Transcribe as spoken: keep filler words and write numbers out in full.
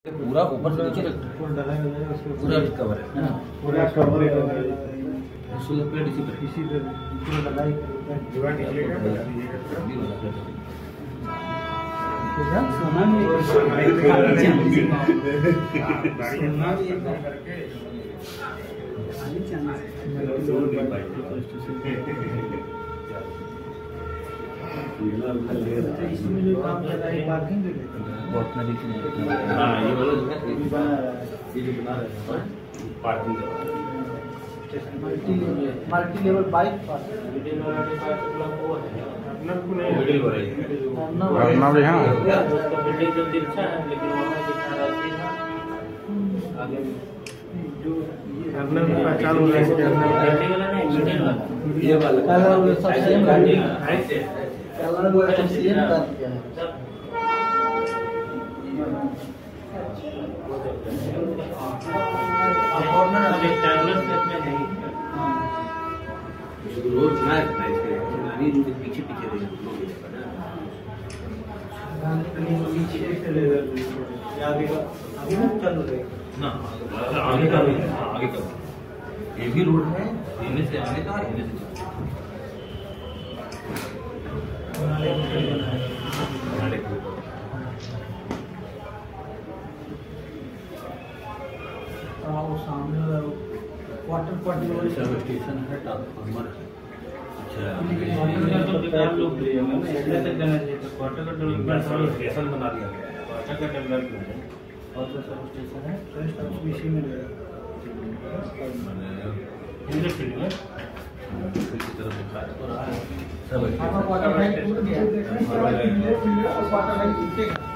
पूरा ऊपर से नीचे पूरा कवर है ना, पूरा कवर है सोलर प्लेट इसी पर इसी पे पूरा लगाई दीवार निकलेगा क्या सोना में सोना भी एक करके खाली चांस इसमें जो काम कर रहा है पार्किंग के लिए बहुत नदी की हां ये वाला जो है ये जो बना रहे हैं parking multi multi level bike middle वाला पार्क वो है अपना को नहीं मिडिल वाला है अपना भी हां उसका बिल्डिंग जो दिखता है लेकिन वहां दिखा रहा है आगे जो अपना पहचान हो रहा है कि अपना मल्टी वाला नहीं मिडिल वाला ये वाला कलर वो सब सेम गाड़ी है कलर वो सब सेम कर दिया है कॉर्नर अभी ट्रैवलर सेट में नहीं जो रोड ना है इसके गाड़ी रूट पीछे पीछे रहेगा गाड़ी पीछे चले जाएगा आगे का आगे ना चालू रहेगा ना आगे का आगे का ये भी रोड है इनमें से आगे का इनमें से नाले के ऊपर वो सामने वाटर पॉइंट सर्व स्टेशन है ट्रांसफार्मर है अच्छा वाटर का तो विकास लोग ले जाएंगे ना ऐसे तक जाना चाहिए तो वाटर का डेवलपमेंट सर्व स्टेशन बना दिया गया है वाटर का डेवलपमेंट है और जो सर्व स्टेशन है ट्रेस्ट हाउस भी इसी में रहेगा इंद्र फील्ड में की तरफ दिखा रहा है सब वाटर लाइन टूट गया वाटर लाइन टूटेगा